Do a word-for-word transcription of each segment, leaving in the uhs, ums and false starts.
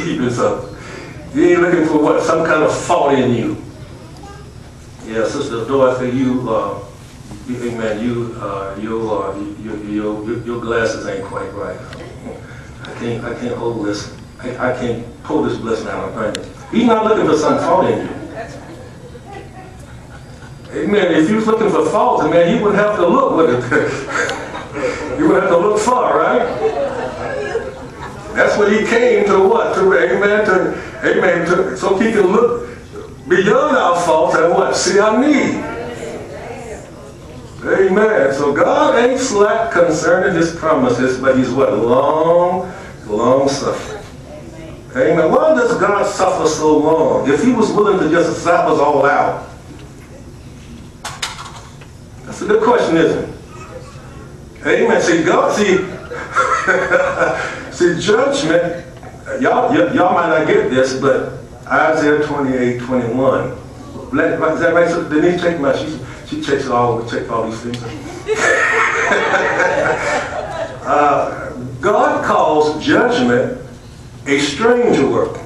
keeping something. He ain't looking for what? Some kind of fault in you. Yeah, Sister Dorothy, you, uh, you amen, you, uh, your, uh, your, your, your glasses ain't quite right. I can't, I can't hold this. I, I can't pull this blessing out of my fingers. He's not looking for some fault in you. Amen. If he was looking for faults, man, he wouldn't have to look, would it? He wouldn't have to look far, right? That's what he came to what? To, amen, to, amen, to, so he can look beyond our faults and what? See our need. Amen. So God ain't slack concerning his promises, but he's what? Long, long suffering. Amen. Why does God suffer so long? If he was willing to just zap us all out. That's a good question, isn't it? Amen. See, God, see, see, judgment, y'all y'all might not get this, but Isaiah twenty-eight, twenty-one. Is that right? So Denise, check my, she, she checks it all, checks all these things. uh, God calls judgment a strange work.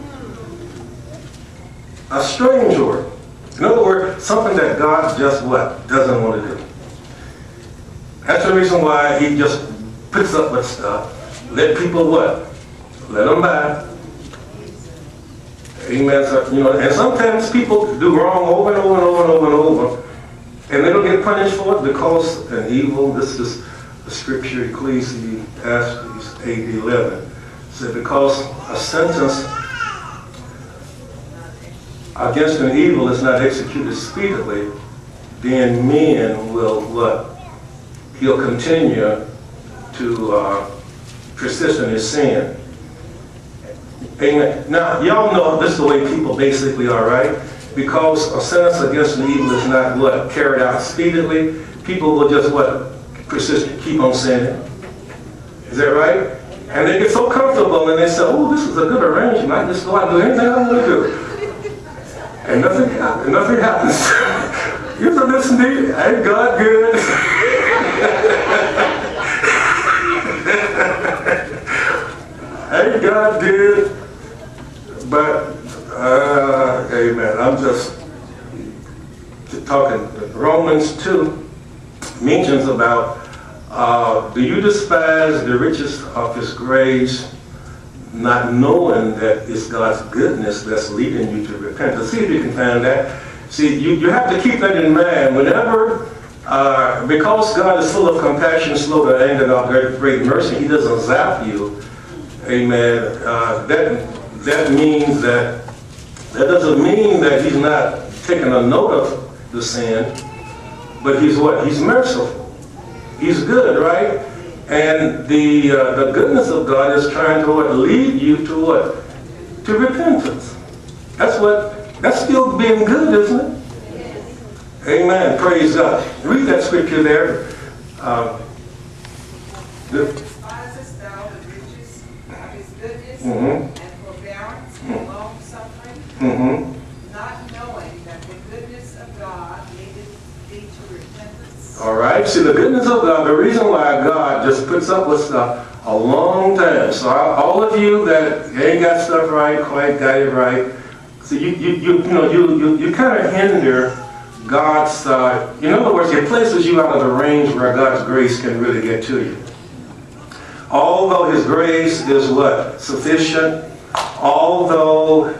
A strange work. In other words, something that God just what? Doesn't want to do. That's the reason why he just puts up with stuff. Let people what? Let them by. Amen. So, you know, and sometimes people do wrong over and over and over and over and over. And they don't get punished for it because an evil, this is the scripture, Ecclesiastes eight eleven. Said because a sentence against an evil is not executed speedily, then men will what? He'll continue to uh, persist in his sin. Amen. Now, y'all know this is the way people basically are, right? Because a sentence against an evil is not what? Carried out speedily, people will just what? Persist, keep on sinning. Is that right? And they get so comfortable and they say, oh, this is a good arrangement. I just go out and do anything I want to do. And nothing happens. Nothing happens. You should listen to me. Ain't God good? Ain't God good? But, uh, amen. I'm just talking. Romans two mentions about, uh, do you despise the riches of his grace, not knowing that it's God's goodness that's leading you to repentance? See if you can find that. See, you, you have to keep that in mind. Whenever, uh, because God is full of compassion, slow to anger, and of great, great mercy, he doesn't zap you. Amen. Uh, that, that means that, that doesn't mean that he's not taking a note of the sin, but he's what? He's merciful. He's good, right? And the uh, the goodness of God is trying to what? Lead you to what? To repentance. That's what, that's still being good, isn't it? Amen. Praise God. Read that scripture there. Uh, the, Despisest thou the riches of his goodness mm-hmm. and forbearance and Mm-hmm. long suffering, mm-hmm. not knowing that the goodness of God leadeth thee to repentance? All right. See, the goodness of God, the reason why God just puts up with stuff a long time. So all of you that ain't got stuff right, quite got it right, so you, you, you, you know, you, you, you kind of hinder God's, uh, in other words, it places you out of the range where God's grace can really get to you. Although his grace is what? Sufficient. Although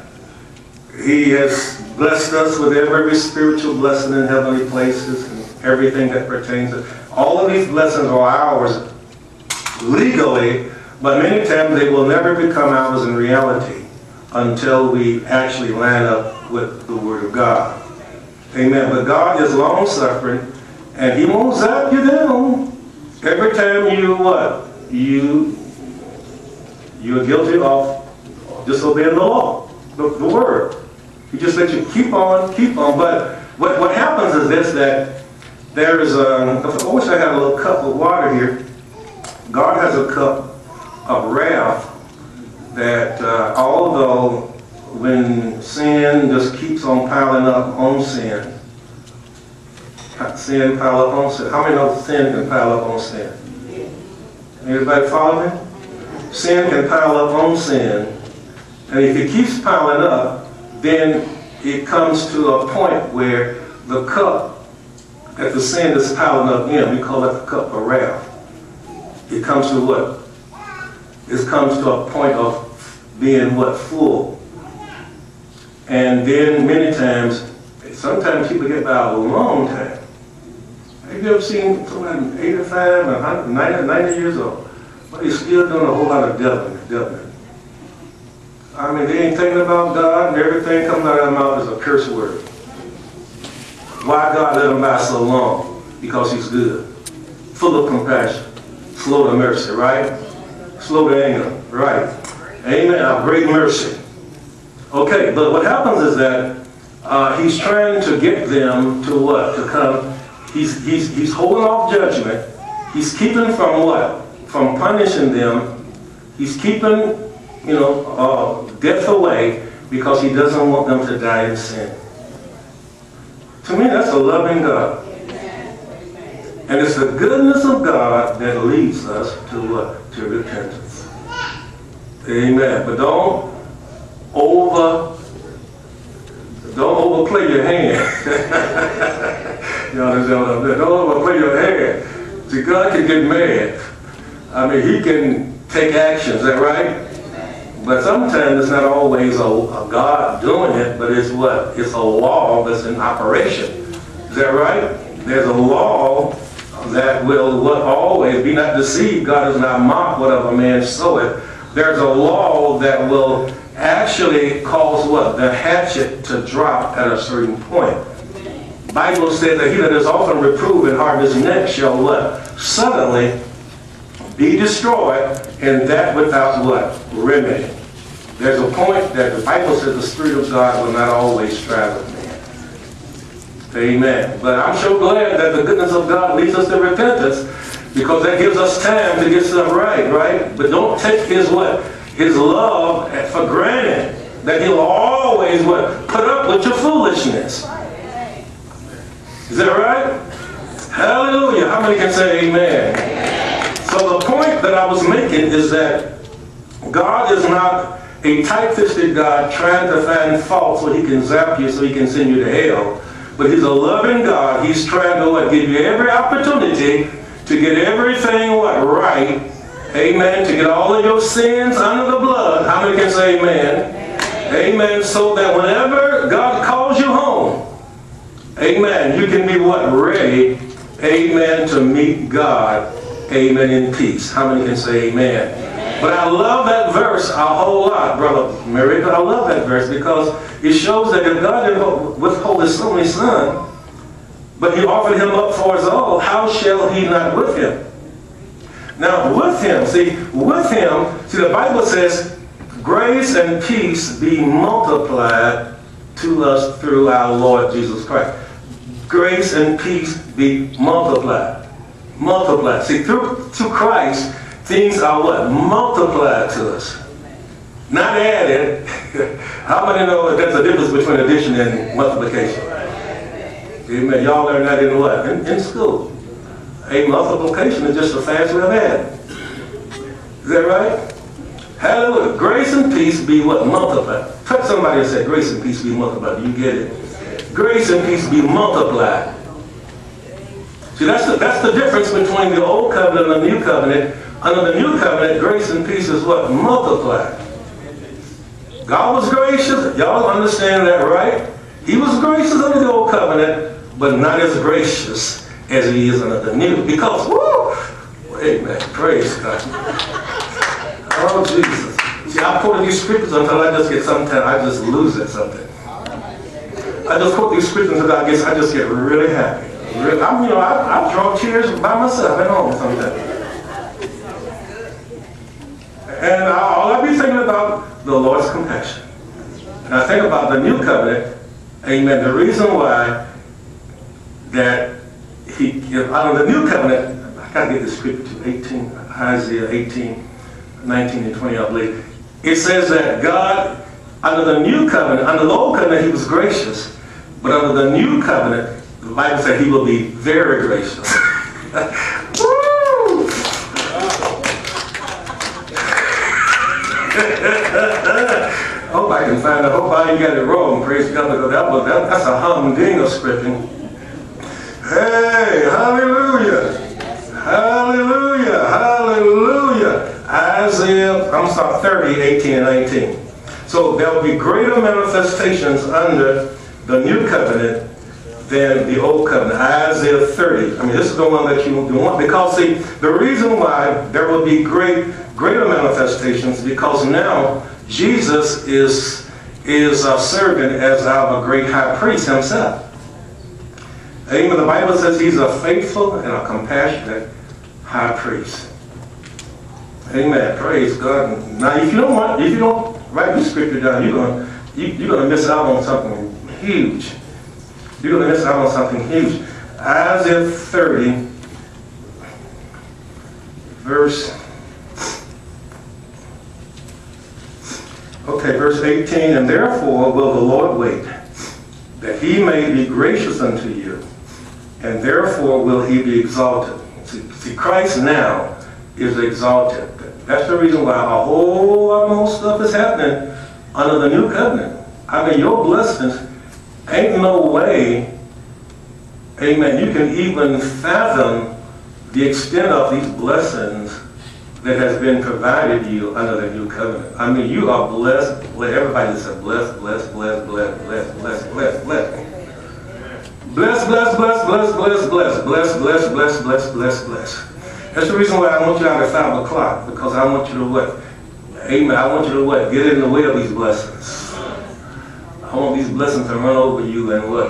he has blessed us with every spiritual blessing in heavenly places and everything that pertains to, all of these blessings are ours legally, but many times they will never become ours in reality until we actually line up with the Word of God. Amen. But God is long-suffering, and he won't zap you down every time you what? You, you're guilty of disobeying the law, the, the Word. He just lets you keep on, keep on. But what, what happens is this, that there is a, I wish I had a little cup of water here. God has a cup of wrath that uh, although when sin just keeps on piling up on sin, sin pile up on sin. How many know sin can pile up on sin? Everybody follow me? Sin can pile up on sin, And if it keeps piling up, then it comes to a point where the cup that the sin is piling up in, we call that the cup of wrath. It comes to what? It comes to a point of being what? Full. And then many times, sometimes people get by a long time. Have you ever seen somebody eighty-five and ninety, ninety years old, but they're still doing a whole lot of dubbing, dubbing. I mean, they ain't thinking about God, and everything coming out of their mouth is a curse word. Why God let them by so long? Because he's good. Full of compassion. Slow to mercy, right? Slow to anger, right? Amen. Of great mercy. Okay, but what happens is that uh, he's trying to get them to what? To come. He's, he's, he's holding off judgment. He's keeping from what? From punishing them. He's keeping, you know, uh, death away because he doesn't want them to die in sin. To me, that's a loving God. And it's the goodness of God that leads us to what? To repentance. Amen. But don't over, don't overplay your hand. You understand what I'm saying? Don't overplay your hand. See, God can get mad. I mean, he can take action. Is that right? But sometimes it's not always a, a God doing it, but it's what? It's a law that's in operation. Is that right? There's a law that will what always be not deceived. God is not mocked, whatever man soweth. There's a law that will actually cause what? The hatchet to drop at a certain point. The Bible says that he that is often reproved and hard his neck shall what? Suddenly be destroyed, and that without what? Remedy. There's a point that the Bible says the Spirit of God will not always strive with man. Amen. But I'm so glad that the goodness of God leads us to repentance, because that gives us time to get stuff right, right? But don't take his what? His love for granted, that he'll always what? Put up with your foolishness. Is that right? Hallelujah. How many can say amen? So the point that I was making is that God is not a tight-fisted God trying to find fault so he can zap you, so he can send you to hell. But he's a loving God. He's trying to what? Give you every opportunity to get everything what? Right. Amen. To get all of your sins under the blood. How many can say amen? Amen. Amen. So that whenever God calls you home, amen, you can be what? Ready, amen, to meet God, amen, in peace. How many can say amen? Amen. But I love that verse a whole lot, Brother Mary. I love that verse because it shows that if God didn't withhold his only son, but he offered him up for us all, how shall he not with him? Now, with him, see, with him, see, the Bible says, grace and peace be multiplied to us through our Lord Jesus Christ. Grace and peace be multiplied. Multiplied. See, through, through Christ, things are what? Multiplied to us. Not added. How many know that there's a difference between addition and multiplication? Amen. Y'all learn that in what? In, in school. A multiplication is just a fast way of adding. Is that right? Hallelujah. Grace and peace be what? Multiplied. Touch somebody and say, grace and peace be multiplied. You get it? Grace and peace be multiplied. See, that's the, that's the difference between the old covenant and the new covenant. Under the new covenant, grace and peace is what? Multiplied. God was gracious. Y'all understand that, right? He was gracious under the old covenant, but not as gracious as he is under the new. Because, woo! Amen. Praise God. Oh, Jesus. See, I quote these scriptures until I just get sometimes, I just lose it something. I just quote these scriptures until I, guess I just get really happy. Really, I'm, you know, I, I draw tears by myself at home sometimes. And all I be thinking about the Lord's compassion. And I think about the new covenant, amen, the reason why that he, you know, out of the new covenant, I gotta get this scripture to eighteen, Isaiah eighteen, nineteen and twenty, I believe. It says that God, under the new covenant, under the old covenant, he was gracious, but under the new covenant, the Bible said he will be very gracious. Woo! can find out. Hope I got it wrong. Praise God, because that was that, that's a humdinger scripture. Hey, hallelujah, hallelujah, hallelujah. Isaiah, I'm sorry, thirty, eighteen, and nineteen. So there will be greater manifestations under the new covenant than the old covenant. Isaiah thirty. I mean, this is the one that you, you want, because see, the reason why there will be great, greater manifestations, because now Jesus is is uh, serving as our great high priest himself. Amen. The Bible says he's a faithful and a compassionate high priest. Amen. Praise God. Now, if you don't want, if you don't write the scripture down, you're gonna you, you're gonna miss out on something huge. You're gonna miss out on something huge. Isaiah thirty, verse. Okay, verse eighteen. And therefore will the Lord wait, that he may be gracious unto you, and therefore will he be exalted. See, see, Christ now is exalted. That's the reason why a whole lot more stuff is happening under the new covenant. I mean, your blessings, ain't no way, amen, you can even fathom the extent of these blessings that has been provided to you under the new covenant. I mean, you are blessed. Well, everybody said blessed, blessed, blessed, blessed, blessed, blessed, blessed, blessed. Bless, bless, bless, bless, bless, bless, bless, bless, bless, bless, bless, bless. That's the reason why I want you out at five o'clock, because I want you to what? Amen. I want you to what? Get in the way of these blessings. I want these blessings to run over you and what?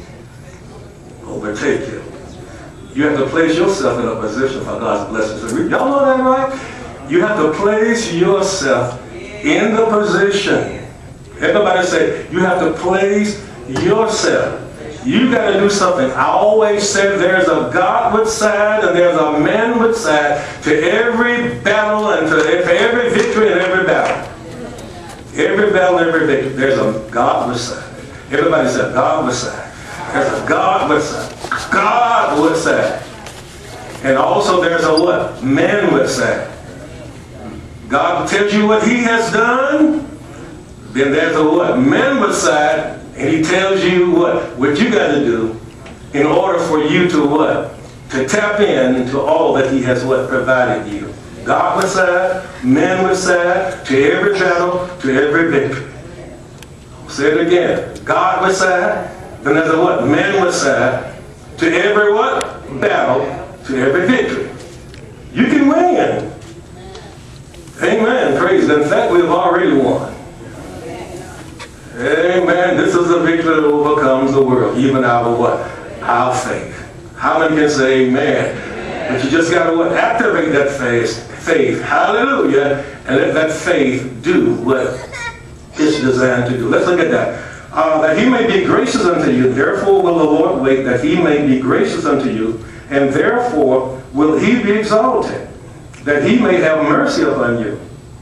Overtake you. You have to place yourself in a position for God's blessings. Y'all know that, right? You have to place yourself in the position. Everybody say, you have to place yourself. You got to do something. I always say there's a Godward side and there's a manward side to every battle and to every victory and every battle. Every battle, every victory, there's a Godward side. Everybody said Godward side. There's a Godward side. Godward side. And also there's a what? Manward side. God tells you what he has done. Then there's a what? Manward side. And he tells you what, what you got to do in order for you to what? To tap in to all that he has what provided you. Godward side, manward side, to every battle, to every victory. I'll say it again. Godward side, then there's a what? Manward side, to every what? Battle, to every victory. You can win. Amen. Praise God. In fact, we've already won. Amen. This is the victory that overcomes the world, even our what? Our faith. How many can say amen? Amen. But you just got to what? Activate that faith. Faith. Hallelujah. And let that faith do what it's designed to do. Let's look at that. Uh, that he may be gracious unto you. Therefore will the Lord wait, that he may be gracious unto you. And therefore will he be exalted, that he may have mercy upon you.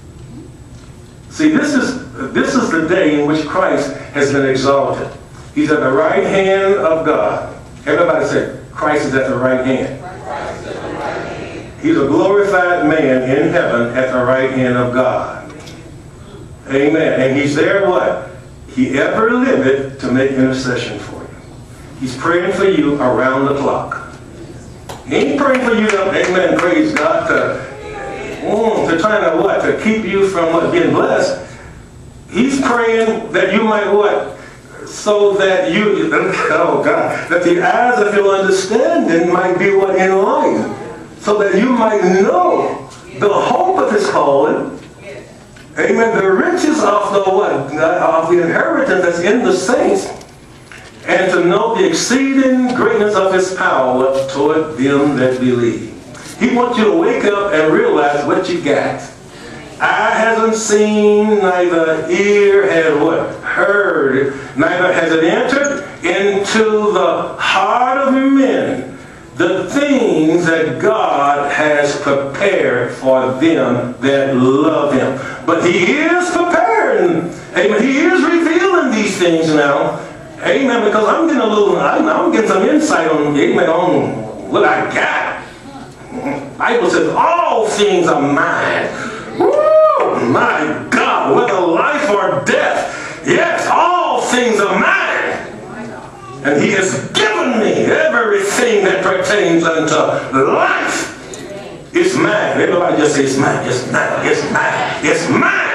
See, this is this is the day in which Christ has been exalted. He's at the right hand of God. Everybody say, Christ is at the right hand. Christ is at the right hand. He's a glorified man in heaven at the right hand of God. Amen. And he's there what? He ever liveth to make intercession for you. He's praying for you around the clock. He ain't praying for you to, amen, praise God, to Mm, to trying to what? To keep you from what? Getting blessed. He's praying that you might what? So that you, oh God, that the eyes of your understanding might be what? Enlightened. So that you might know the hope of his calling. Amen. The riches of the what? Of the inheritance that's in the saints. And to know the exceeding greatness of his power toward them that believe. He wants you to wake up and realize what you got. Eye hasn't seen, neither ear has what? Heard, neither has it entered into the heart of men the things that God has prepared for them that love him. But he is preparing. Amen. He is revealing these things now. Amen. Because I'm getting a little, I'm, I'm getting some insight on, amen, on what I got. The Bible says all things are mine. Woo! My God, whether life or death, Yes, all things are mine. And he has given me everything that pertains unto life. It's mine. Everybody just say it's mine. It's mine. It's mine. It's mine.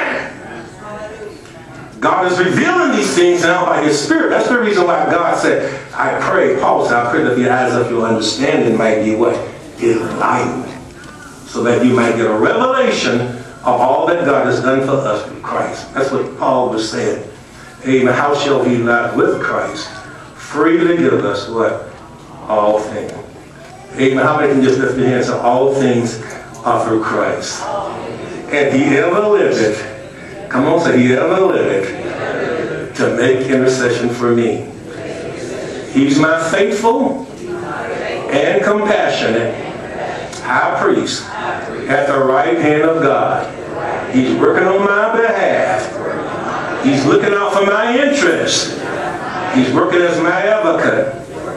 God is revealing these things now by his Spirit. That's the reason why God said, I pray, Paul said, I pray that the eyes of your understanding might be what? Enlightened. So that you might get a revelation of all that God has done for us through Christ. That's what Paul was saying. Amen. How shall he not with Christ freely give us what? All things. Amen. How many can just lift your hands and say, all things are through Christ. And he ever lived. Come on, say, he ever lived to make intercession for me. He's my faithful and compassionate high priest at the right hand of God. He's working on my behalf. He's looking out for my interests. He's working as my advocate,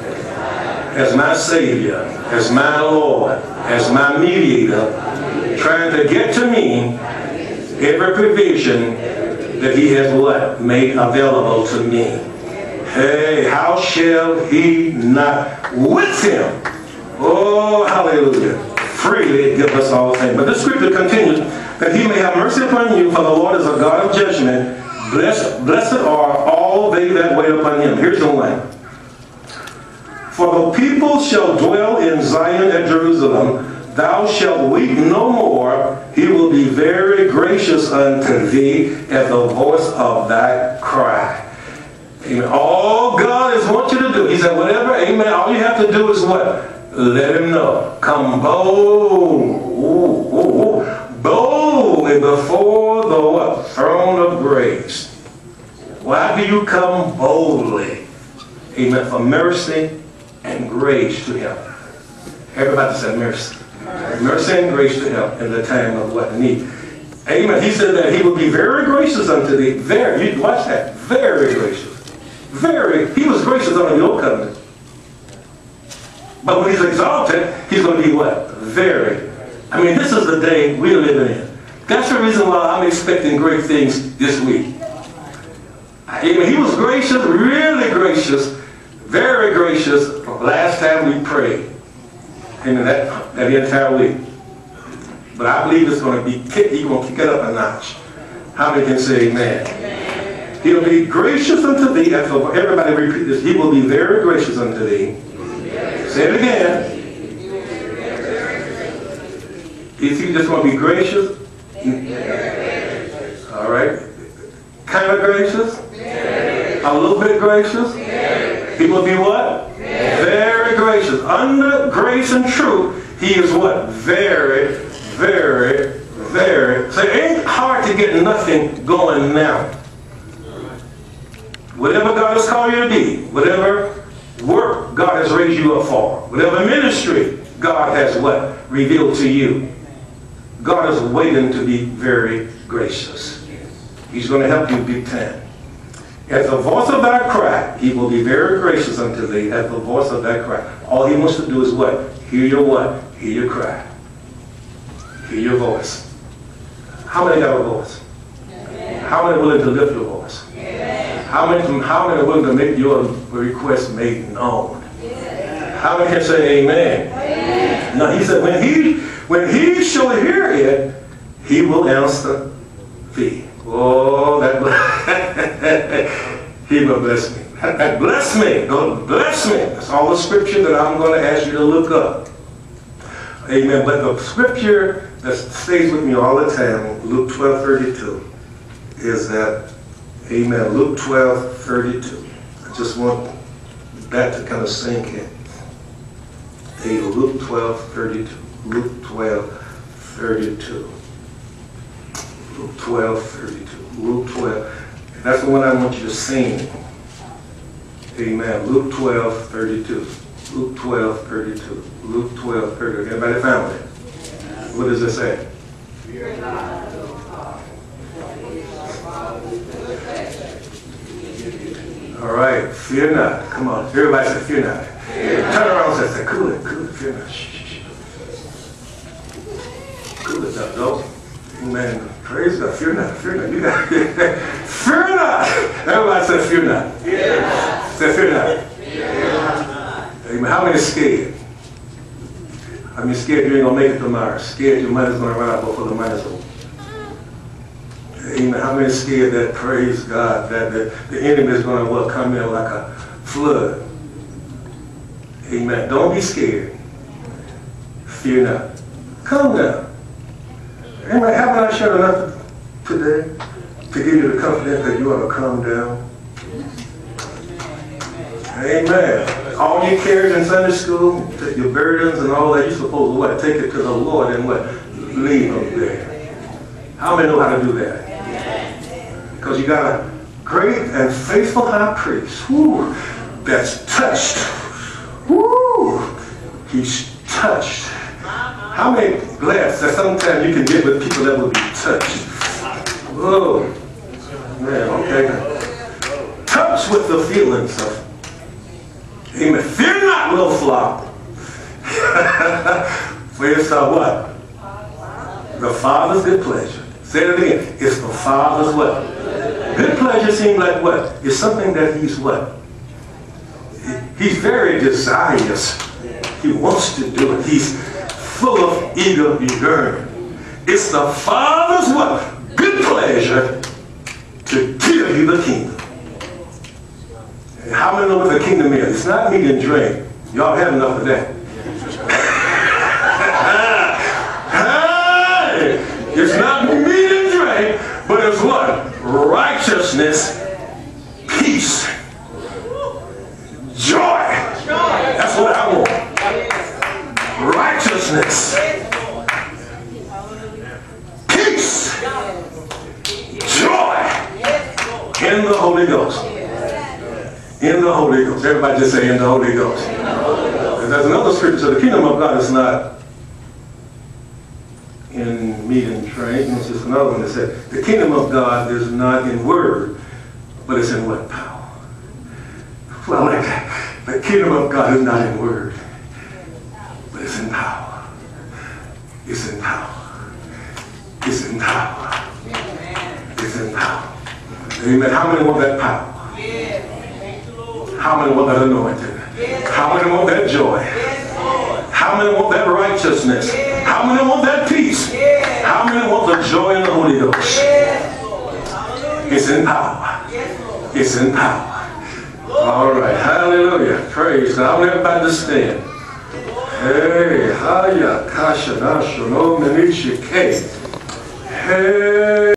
as my Savior, as my Lord, as my mediator, trying to get to me every provision that he has what? Made available to me. Hey, how shall he not with him? Oh, hallelujah. Freely give us all things. But the scripture continues, that he may have mercy upon you, for the Lord is a God of judgment. Blessed, blessed are all they that wait upon him. Here's the one. For the people shall dwell in Zion at Jerusalem. Thou shalt weep no more. He will be very gracious unto thee at the voice of thy cry. Amen. All God is want you to do, he said, whatever, amen, all you have to do is what? Let him know. Come bold, ooh, ooh, ooh, boldly before the what? Throne of grace. Why do you come boldly? Amen. For mercy and grace to him. Everybody said mercy. Mercy and grace to him in the time of what? Need. Amen. He said that he will be very gracious unto thee. Very, you watch that. Very gracious. Very. He was gracious under the old covenant. But when he's exalted, he's going to be what? Very. I mean, this is the day we're living in. That's the reason why I'm expecting great things this week. Amen. He was gracious, really gracious, very gracious last time we prayed. Amen. That, that entire week. But I believe it's going to be, he's going to kick it up a notch. How many can say amen? Amen. He'll be gracious unto thee. Everybody repeat this. He will be very gracious unto thee. Say it again. Is he just going to be gracious? All right. Kind of gracious? A little bit gracious? He will be what? Very gracious. Under grace and truth, he is what? Very, very, very. So it ain't hard to get nothing going now. Whatever God has called you to be, whatever work God has raised you up for, whatever ministry God has what? Revealed to you, God is waiting to be very gracious. He's going to help you big time. At the voice of thy cry, he will be very gracious unto thee at the voice of thy cry. All he wants to do is what? Hear your what? Hear your cry. Hear your voice. How many got a voice? How many are willing to lift your voice? How many, how many are willing to make your request made known? How many can say amen? Amen. Now he said, when he when he shall hear it, he will answer thee. Oh, that he will bless me. That bless me. Don't bless me. That's all the scripture that I'm going to ask you to look up. Amen. But the scripture that stays with me all the time, Luke twelve thirty-two, is that, amen, Luke twelve thirty-two. I just want that to kind of sink in. Hey, Luke twelve thirty-two. Luke twelve thirty-two. Luke twelve thirty-two. Luke twelve. That's the one I want you to sing. Amen. Luke twelve thirty-two. Luke twelve thirty-two. Luke twelve thirty-two. Everybody found it? What does it say? Fear not. All right. Fear not. Come on. Everybody say fear not. Fear not. Turn around and say, cool it, cool it, fear not. Shh, shh, shh. Cool it up, though. Amen. Praise God. Fear not. Fear not. You got it. Fear not. many scared? I mean, scared you ain't gonna make it tomorrow. Scared your money's gonna run out before the money's over. Amen. How many scared that, praise God, that the, the enemy is gonna what, come in like a flood? Amen. Don't be scared. Fear not. Calm down. Amen. Haven't I shared enough today to give you the confidence that you ought to calm down? Amen. All your cares in Sunday school, your burdens and all that, you're supposed to what? Take it to the Lord and what? Leave them there. How many know how to do that? Because you got a great and faithful high priest. Woo, that's touched. Woo, he's touched. How many glad that sometimes you can get with people that will be touched? Oh, man, okay. Touched with the feelings of, amen. Fear not, little flock. For it's uh, what? The Father's good pleasure. Say it again. It's the Father's what? Good pleasure seems like what? It's something that he's what? He's very desirous. He wants to do it. He's full of eager yearning. It's the Father's what? Good pleasure to give you the kingdom. And how many know what the kingdom is? It's not meat and drink. Y'all have enough of that. Hey, it's not meat and drink, but it's what? Righteousness, peace, joy. That's what I want. Righteousness, peace, joy in the Holy Ghost. In the Holy Ghost. Everybody just say in the Holy Ghost. And there's another scripture. So the kingdom of God is not in meat and drink. It's just another one that said the kingdom of God is not in word, but it's in what? Power. Well, I like that. The kingdom of God is not in word, but it's in power. It's in power. It's in power. It's in power. Amen. How many want that power? How many want that anointing? How many want that joy? How many want that righteousness? How many want that peace? How many want the joy in the Holy Ghost? It's in power. It's in power. All right. Hallelujah. Praise God. I want everybody to stand. Hey, haya kasha nasho no menishi ke. Hey.